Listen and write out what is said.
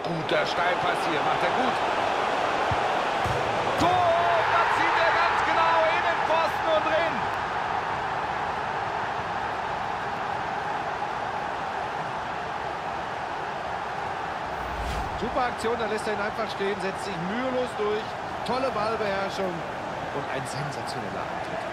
Guter Steilpass hier, macht er gut. Tor! Das zieht er ganz genau in den Pfosten und drin. Super Aktion, da lässt er ihn einfach stehen, setzt sich mühelos durch. Tolle Ballbeherrschung und ein sensationeller Antritt.